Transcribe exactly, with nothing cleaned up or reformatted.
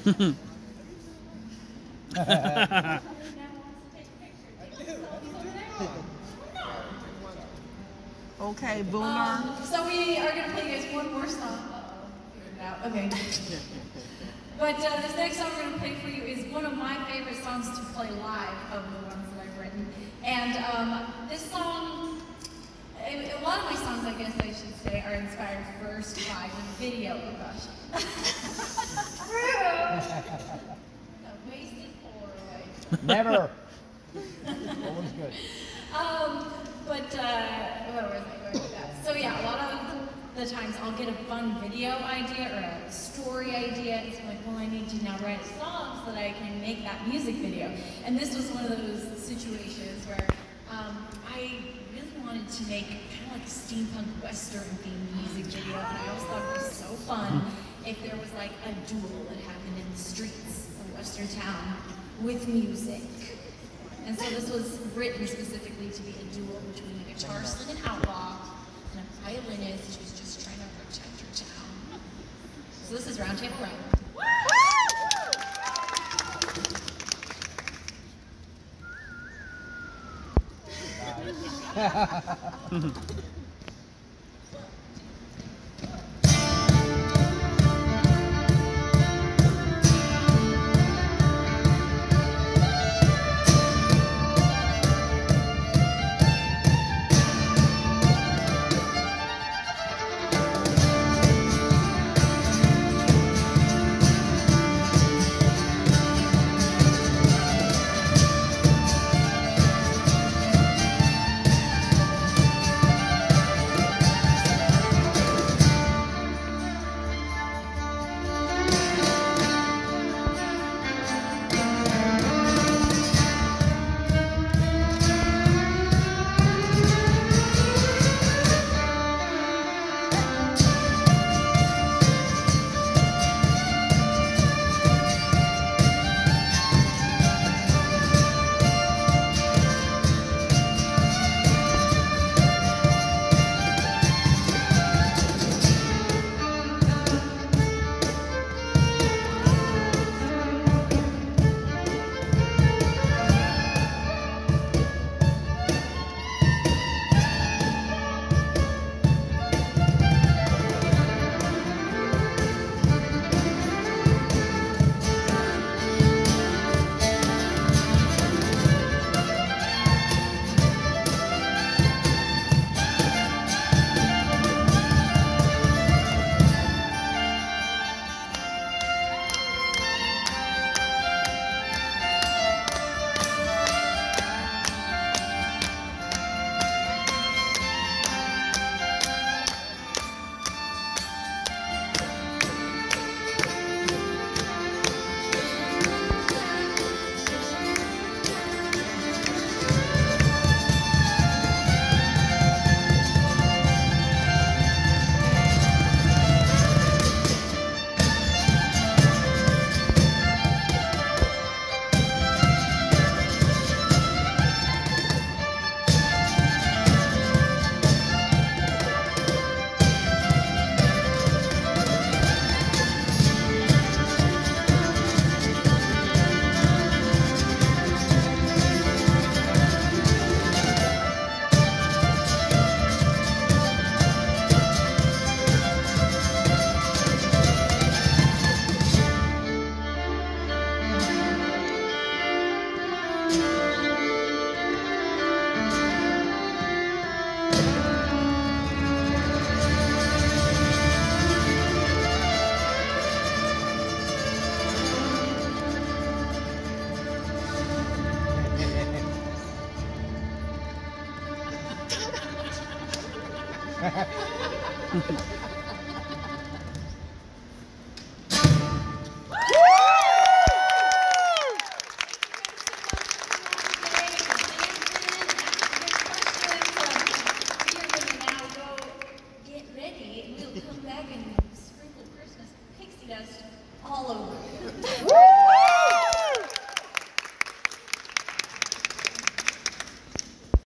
Okay, Boomer. Um, so we are going to play you guys one more song. Uh-oh, figured it out. Okay. But uh, this next song we're going to play for you is one of my favorite songs to play live of the ones that I've written. And um, this song, a, a lot of my songs, I guess I should say, are inspired first by the video production. A wasted Polaroid. Never. Always good. Um, but, uh, where was I going with that? So yeah, a lot of the times I'll get a fun video idea or a story idea. It's like, well, I need to now write a song so that I can make that music video. And this was one of those situations where um, I really wanted to make kind of like a steampunk western themed music video, and I always thought it was so fun if there was like a duel that happened in the streets of Western town with music. And so this was written specifically to be a duel between a guitar slinging outlaw and a violinist who's just trying to protect her town. So this is Roundtable Round. Ha ha ha.